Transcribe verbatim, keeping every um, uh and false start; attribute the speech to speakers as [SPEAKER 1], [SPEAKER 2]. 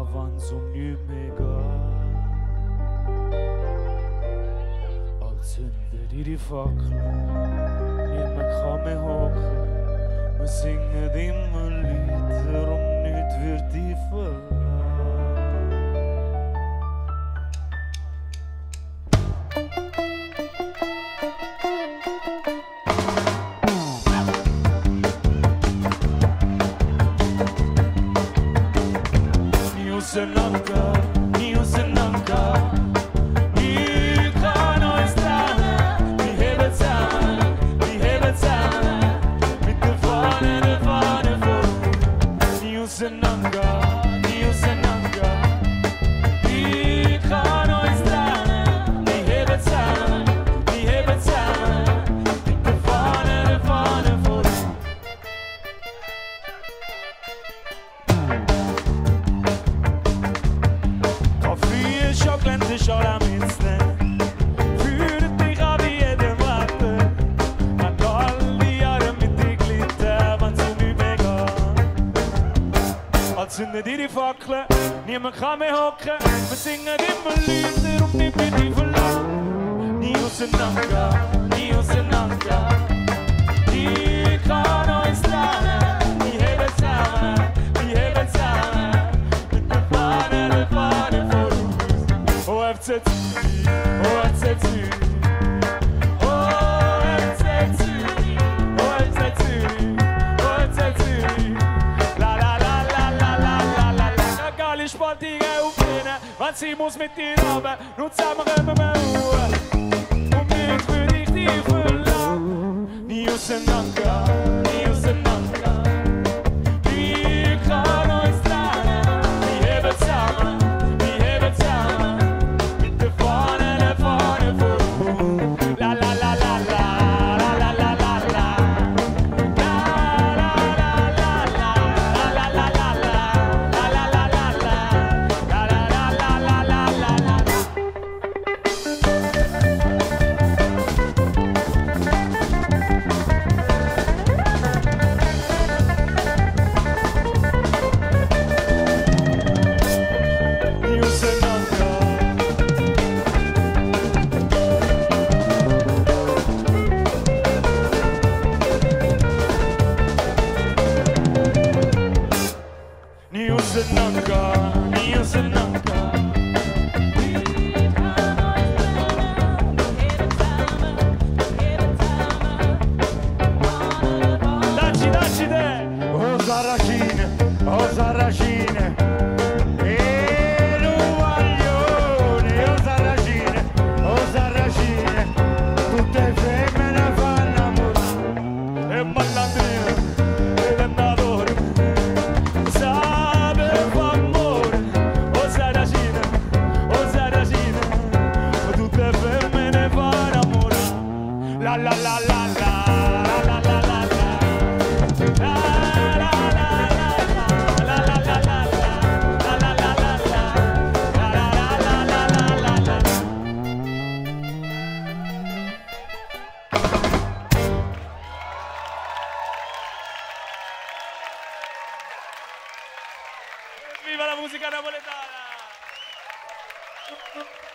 [SPEAKER 1] wenn's um nichts mehr geht. Als zünden ihre Fackeln, niemand kann mehr hocken. Wir singen immer Lieder und nichts wird die verlassen. Auseinander, nie auseinander. Wir können uns trennen, wir heben zusammen, wir heben zusammen. Mit der Fahne, der Fahne vor uns. Nie auseinander, nie auseinander. Wir können uns trennen, wir heben zusammen, wir heben zusammen. Mit der Fahne, der Fahne vor uns. Schokolade schon am Insten. Führe dich an wie jeden Warten. An all die Jahre mit dir glitten, wenn's um mich mehr geht. Als zünden die Fackeln, niemand kann mehr hocken. Wir singen immer Lieder und nicht mehr die verlangen. Nie auseinander, nie auseinander. Die kann uns trennen, wir heben zusammen, wir heben zusammen. Mit der Fahne, der Fahne vor uns. O F C Zürich, O F C Zürich, O F C Zürich, O F C Zürich, O F C Zürich. La la la la la la la la la. Egal, ich spann die auflehnen, wenn sie muss mit dir haben, nur zusammen kommen wir Ruhe. Und nicht würde ich dich verlangen. Nie auseinander, nie auseinander. Wir können uns trennen, wir heben zusammen, wir heben zusammen. Ni auseinander, ni auseinander. Dacci, dacci te! O Sarracine, o Sarracine. E l'uguaglione, o Sarracine, o Sarracine. Tutte femmine fanno amore. E malandrino, e l'andatore. La la la la la la la la la la Viva la musica napoletana!